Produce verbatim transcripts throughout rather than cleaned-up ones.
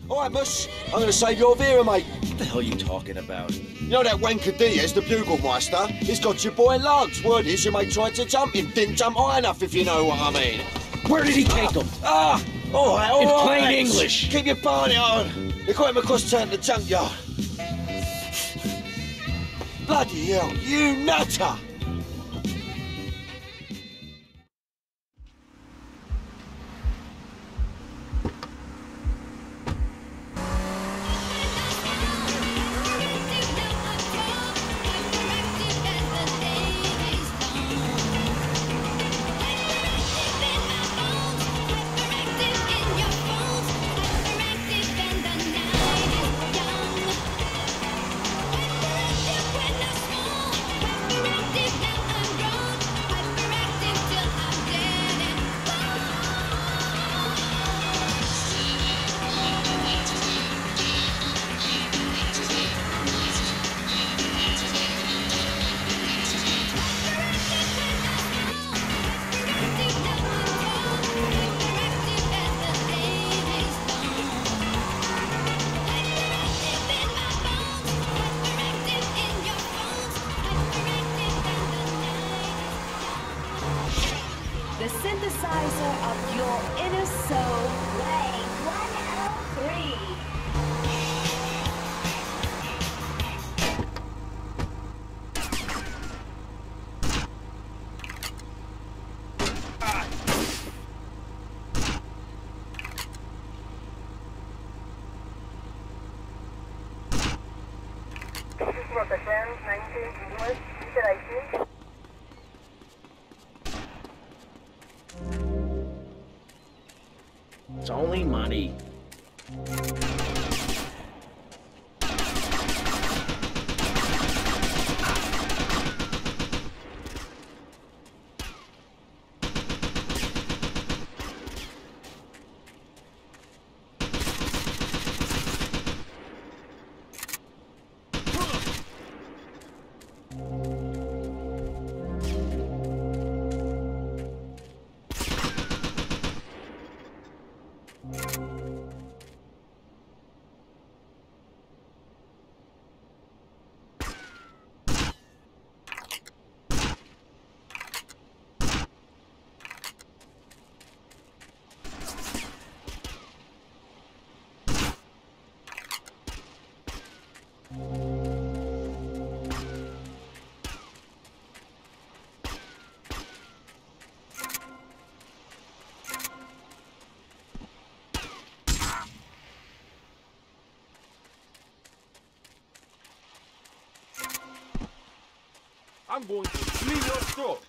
All right, Mus. I'm going to save your Vera, mate. What the hell are you talking about? You know that wanker Diaz, the bugle-meister? He's got your boy lugs. Word is your mate tried to jump him. Didn't jump high enough, if you know what I mean. Where did he take him? Ah! All right, all In right. plain lads. English. Keep your barney on. They got him across town to the junkyard. Bloody hell, you nutter! The synthesizer of your inner soul. Play one oh three. Rotterdam, nineteen West, Interactive. It's only money. I'm going to clean your throat.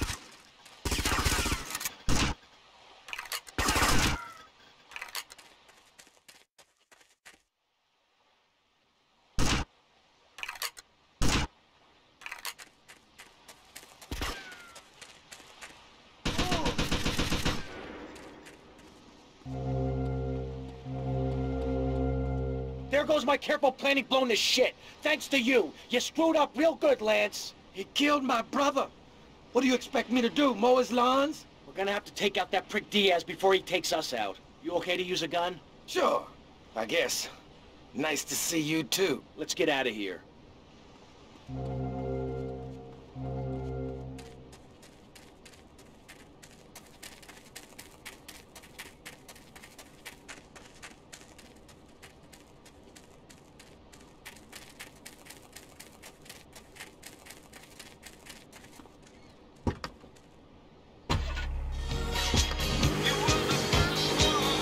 There goes my careful planning blown to shit. Thanks to you. You screwed up real good, Lance. He killed my brother. What do you expect me to do, mow his lawns? We're gonna have to take out that prick Diaz before he takes us out. You okay to use a gun? Sure, I guess. Nice to see you too. Let's get out of here.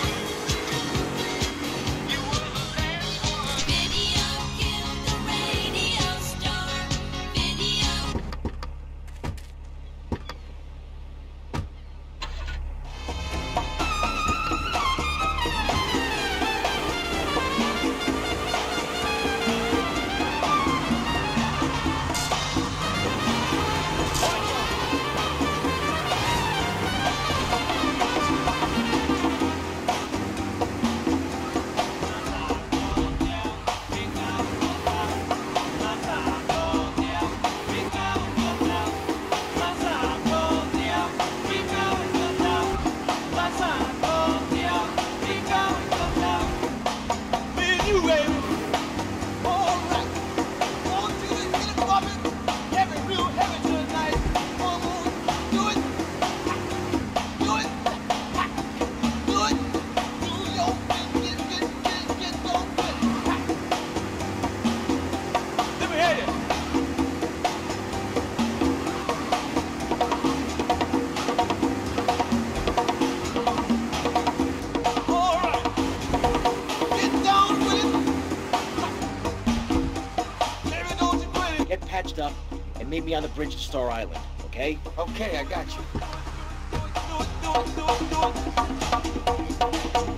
Video killed the rain. meet me on the bridge to Star Island, okay? Okay, I got you.